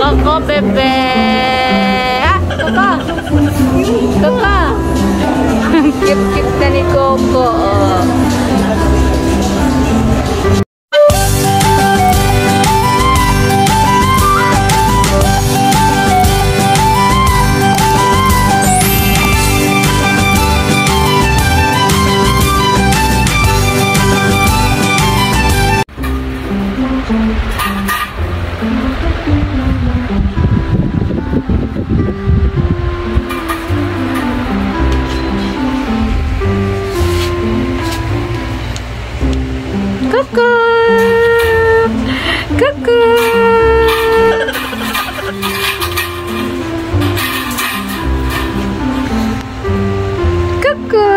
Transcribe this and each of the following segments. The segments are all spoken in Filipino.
Coco, bebe! Ah! Coco! Coco! Cute-cute na ni Coco. Oh. Coco! Coco! Coco!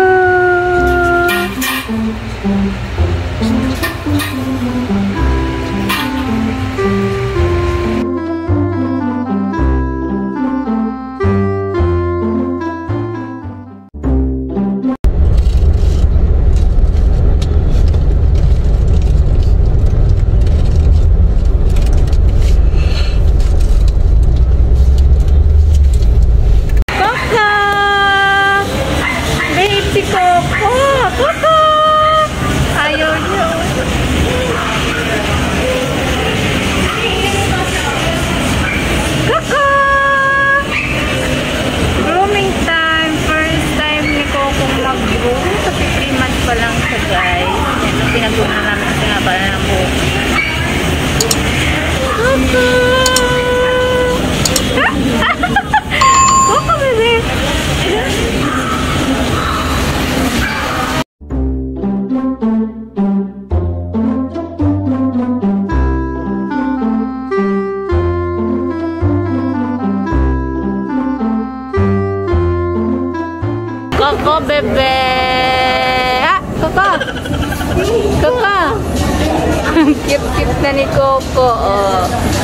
Coco, bebe! Ah! Coco! Coco! Cute-cute na ni Coco. Oh.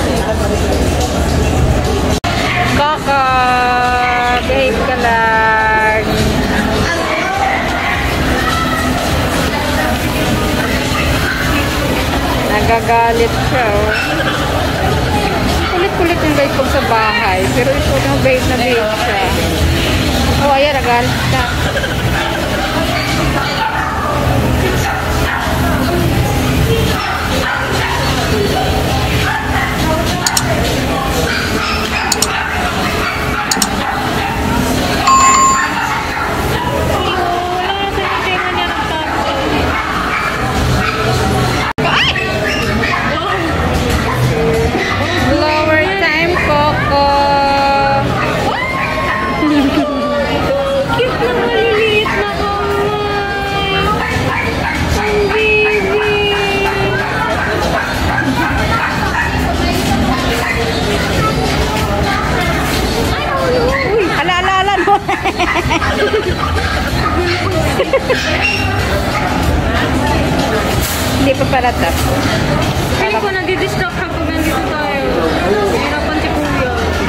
Coco! Behave ka lang. Nagagalit siya. Oh. Kulit-kulit yung guys pag sa bahay. Pero ito na behave siya. Oh, ayan, nagalit ka. Lower time, Coco. Cute na maliliit na kamay. Ang baby. Uy, ala mo. Hindi pa pala tapos. Hindi ko nadidistract kapag nandito tayo. Hirapan si Kuya.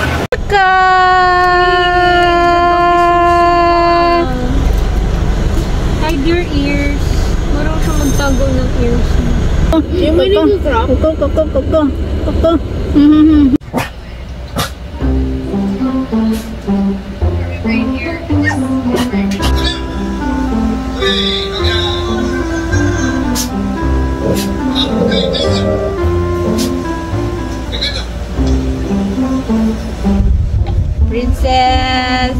Hide your ears. Marunong siya magtago ng ears. Yung may nag-crop? Coco. Right here. Princess.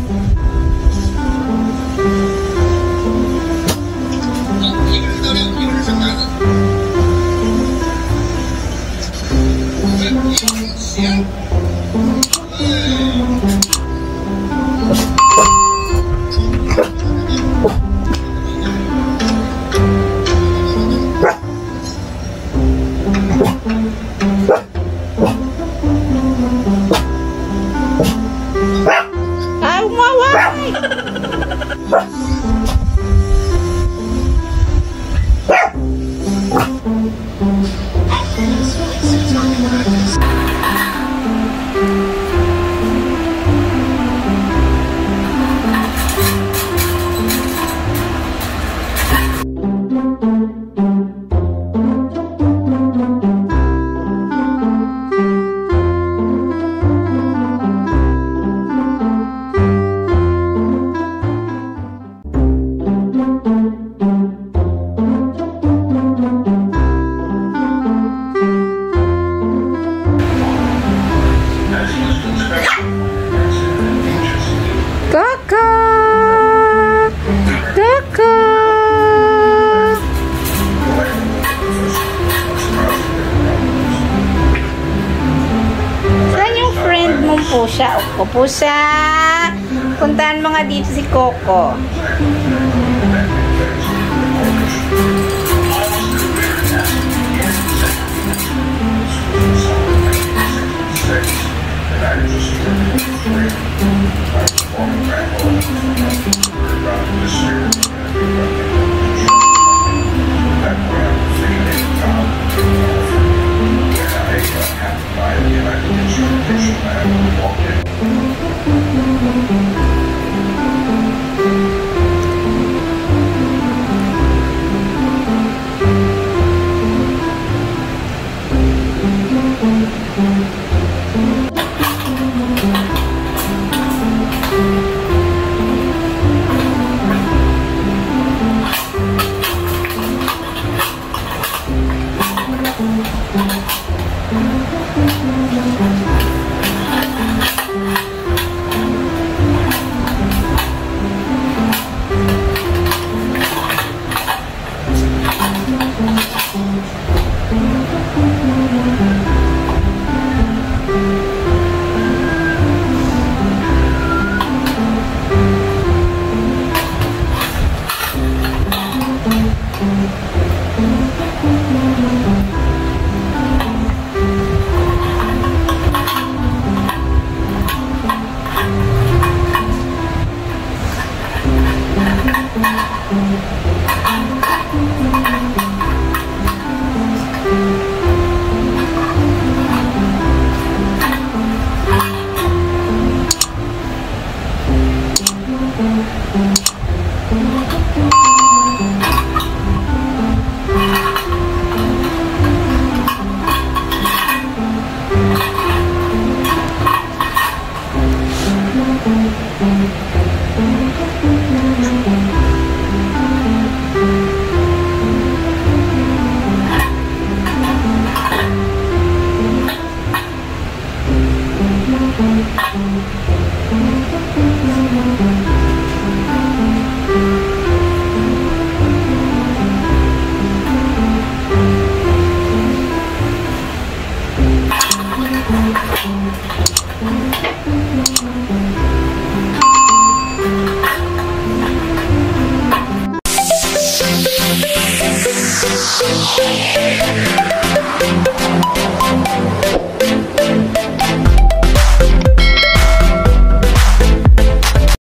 po siya. Upo po siya. Puntahan mo nga dito si Coco.